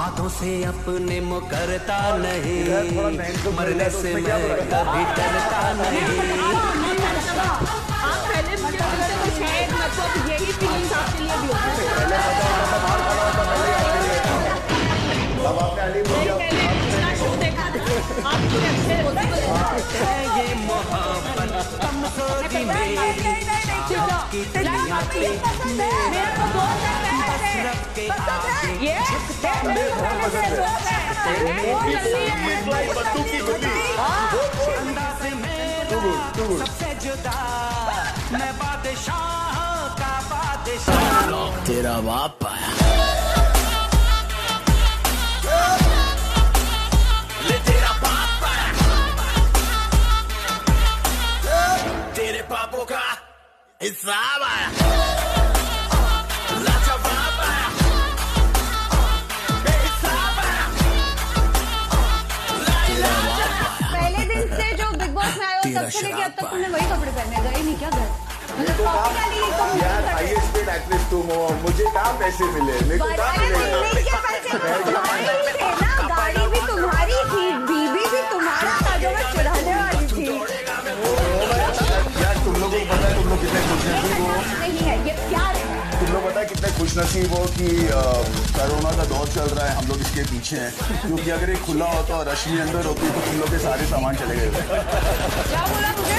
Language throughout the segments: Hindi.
बातों से अपने मुकरता नहीं, मरने से मैं कभी डरता नहीं। आप पहले मुझे कुछ है मतलब यही फीलिंग्स आपके लिए भी होती है। अब आपने अली शो देखा ये मोहब्बत कमजोरी मेरी की दुनिया पे मेरा तो दोस्त है रब के आगे ये अंदाज़ मेरा सबसे जुदा, मैं बादशाह का बादशाह। तेरा बाप आया पापों का हिसाब आया, लाजवाब आया, बेहिसाब आया, पहले दिन से जो बिग बॉस में आया हो तब से लेके अब तक तुमने वही कपड़े पहने, गए नहीं क्या घर? यार हाईएस्ट पेड एक्ट्रेस तुम हो, मुझे कहाँ पैसे मिले? मेरे को कहाँ मिले? गाड़ी भी तुम्हारी थी, बीबी भी तुम्हारा था जो मैं चढ़ाने वाली थी। यार तुम लोगों को पता है तुम लोग कितने खुशनसीब हो? नहीं है ये प्यार है। तुम लोग पता है कितने खुशनसीब हो कि कोरोना का दौर चल रहा है, हम लोग इसके पीछे हैं, क्योंकि अगर ये खुला होता और रश्मि अंदर होती तो तुम लोग के सारे सामान चले गए होते। क्या बोला तुझे?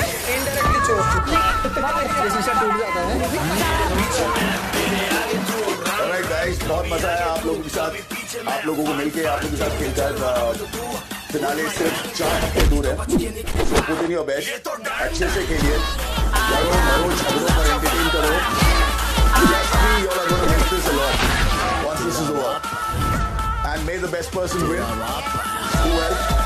शीशा टूट जाता है। Alright guys, बहुत मजा आया आप लोगों के साथ, आप लोगों को मिलके, आप लोगों के साथ खेलकर। फिनाले सिर्फ 4 हफ्ते दूर है, so put in your best, अच्छे से खेलिए, लड़ो मरो झगड़ो पर एंटरटेन करो। Trust me, you all are going to miss this a lot once this is over, and may the best person win. Do well.